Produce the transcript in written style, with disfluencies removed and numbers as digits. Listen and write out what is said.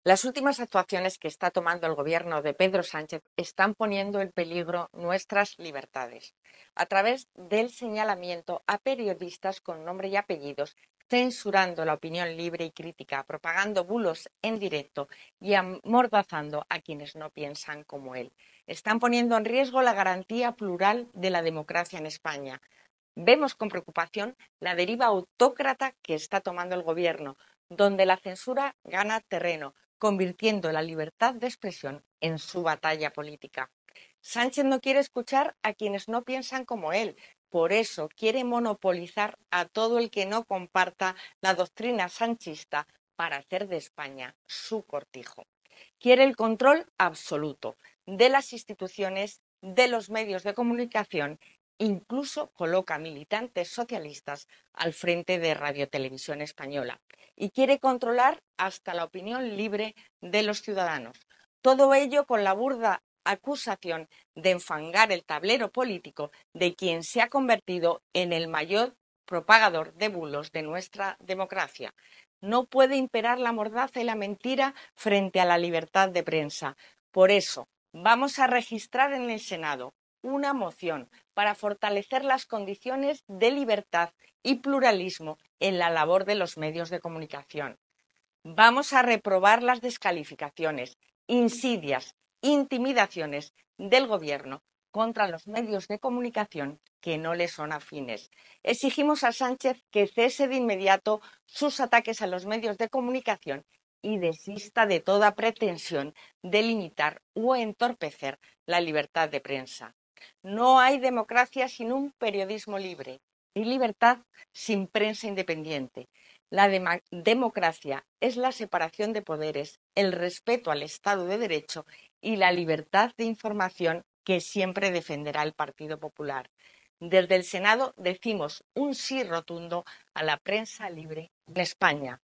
Las últimas actuaciones que está tomando el gobierno de Pedro Sánchez están poniendo en peligro nuestras libertades a través del señalamiento a periodistas con nombre y apellidos, censurando la opinión libre y crítica, propagando bulos en directo y amordazando a quienes no piensan como él. Están poniendo en riesgo la garantía plural de la democracia en España. Vemos con preocupación la deriva autócrata que está tomando el gobierno, donde la censura gana terreno, convirtiendo la libertad de expresión en su batalla política. Sánchez no quiere escuchar a quienes no piensan como él, por eso quiere monopolizar a todo el que no comparta la doctrina sanchista para hacer de España su cortijo. Quiere el control absoluto de las instituciones, de los medios de comunicación, incluso coloca militantes socialistas al frente de Radio Televisión Española y quiere controlar hasta la opinión libre de los ciudadanos. Todo ello con la burda acusación de enfangar el tablero político de quien se ha convertido en el mayor propagador de bulos de nuestra democracia. No puede imperar la mordaza y la mentira frente a la libertad de prensa. Por eso, vamos a registrar en el Senado una moción para fortalecer las condiciones de libertad y pluralismo en la labor de los medios de comunicación. Vamos a reprobar las descalificaciones, insidias, intimidaciones del Gobierno contra los medios de comunicación que no le son afines. Exigimos a Sánchez que cese de inmediato sus ataques a los medios de comunicación y desista de toda pretensión de limitar o entorpecer la libertad de prensa. No hay democracia sin un periodismo libre y libertad sin prensa independiente. La democracia es la separación de poderes, el respeto al Estado de Derecho y la libertad de información que siempre defenderá el Partido Popular. Desde el Senado decimos un sí rotundo a la prensa libre en España.